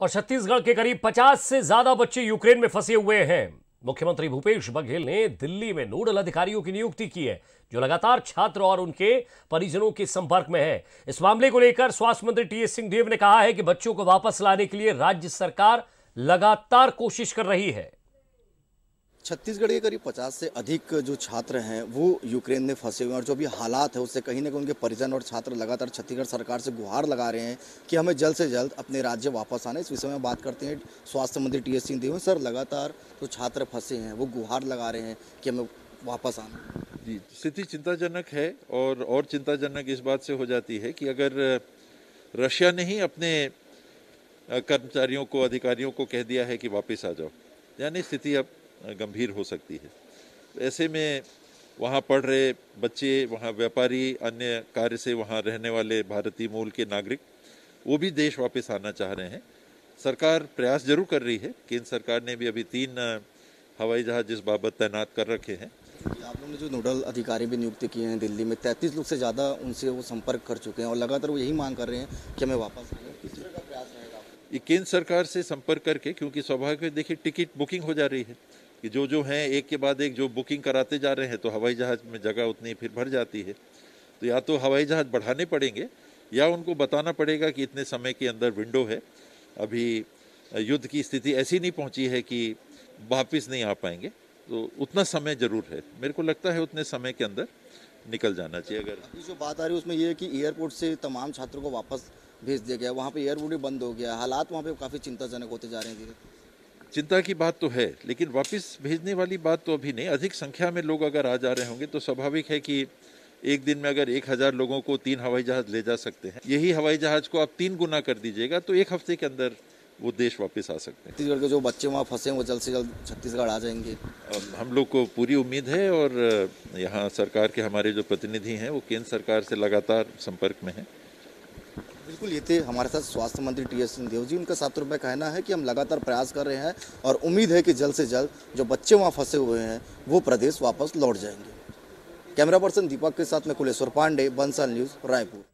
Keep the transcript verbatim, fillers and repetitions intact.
और छत्तीसगढ़ के करीब पचास से ज्यादा बच्चे यूक्रेन में फंसे हुए हैं। मुख्यमंत्री भूपेश बघेल ने दिल्ली में नोडल अधिकारियों की नियुक्ति की है, जो लगातार छात्र और उनके परिजनों के संपर्क में है। इस मामले को लेकर स्वास्थ्य मंत्री टी एस सिंहदेव ने कहा है कि बच्चों को वापस लाने के लिए राज्य सरकार लगातार कोशिश कर रही है। छत्तीसगढ़ के करीब पचास से अधिक जो छात्र हैं वो यूक्रेन में फंसे हुए हैं और जो भी हालात है उससे कहीं ना कहीं उनके परिजन और छात्र लगातार छत्तीसगढ़ सरकार से गुहार लगा रहे हैं कि हमें जल्द से जल्द अपने राज्य वापस आना। इस विषय में बात करते हैं स्वास्थ्य मंत्री टी एस सिंहदेव। सर, लगातार जो छात्र फंसे हैं वो गुहार लगा रहे हैं कि हमें वापस आना। जी, स्थिति चिंताजनक है और और चिंताजनक इस बात से हो जाती है कि अगर रशिया ने ही अपने कर्मचारियों को, अधिकारियों को कह दिया है कि वापस आ जाओ, यानी स्थिति अब गंभीर हो सकती है। ऐसे में वहाँ पढ़ रहे बच्चे, वहाँ व्यापारी, अन्य कार्य से वहाँ रहने वाले भारतीय मूल के नागरिक, वो भी देश वापस आना चाह रहे हैं। सरकार प्रयास जरूर कर रही है। केंद्र सरकार ने भी अभी तीन हवाई जहाज इस बाबत तैनात कर रखे हैं। आप लोगों ने जो नोडल अधिकारी भी नियुक्त किए हैं दिल्ली में, तैंतीस लोग से ज़्यादा उनसे वो संपर्क कर चुके हैं और लगातार वो यही मांग कर रहे हैं कि हमें वापस आए। किस तरह का प्रयास रहेगा? ये केंद्र सरकार से संपर्क करके, क्योंकि स्वाभाविक है, देखिए टिकट बुकिंग हो जा रही है कि जो जो हैं एक के बाद एक जो बुकिंग कराते जा रहे हैं, तो हवाई जहाज में जगह उतनी फिर भर जाती है। तो या तो हवाई जहाज बढ़ाने पड़ेंगे या उनको बताना पड़ेगा कि इतने समय के अंदर विंडो है। अभी युद्ध की स्थिति ऐसी नहीं पहुंची है कि वापस नहीं आ पाएंगे, तो उतना समय जरूर है। मेरे को लगता है उतने समय के अंदर निकल जाना चाहिए। अगर अभी जो बात आ रही है उसमें यह है कि एयरपोर्ट से तमाम छात्रों को वापस भेज दिया गया, वहाँ पे एयरपोर्ट भी बंद हो गया, हालात वहाँ पे काफ़ी चिंताजनक होते जा रहे हैं। चिंता की बात तो है, लेकिन वापस भेजने वाली बात तो अभी नहीं। अधिक संख्या में लोग अगर आ जा रहे होंगे तो स्वाभाविक है कि एक दिन में अगर एक हजार लोगों को तीन हवाई जहाज ले जा सकते हैं, यही हवाई जहाज को आप तीन गुना कर दीजिएगा तो एक हफ्ते के अंदर वो देश वापस आ सकते हैं। छत्तीसगढ़ के जो बच्चे वहाँ फंसे हैं वो जल्द से जल्द छत्तीसगढ़ आ जाएंगे। हम लोग को पूरी उम्मीद है और यहाँ सरकार के हमारे जो प्रतिनिधि हैं वो केंद्र सरकार से लगातार संपर्क में हैं। बिल्कुल, ये थे हमारे साथ स्वास्थ्य मंत्री टी एस सिंहदेव जी। उनका साथ रुपये कहना है कि हम लगातार प्रयास कर रहे हैं और उम्मीद है कि जल्द से जल्द जो बच्चे वहाँ फंसे हुए हैं वो प्रदेश वापस लौट जाएंगे। कैमरा पर्सन दीपक के साथ में कुलेश्वर पांडे, बंसल न्यूज़, रायपुर।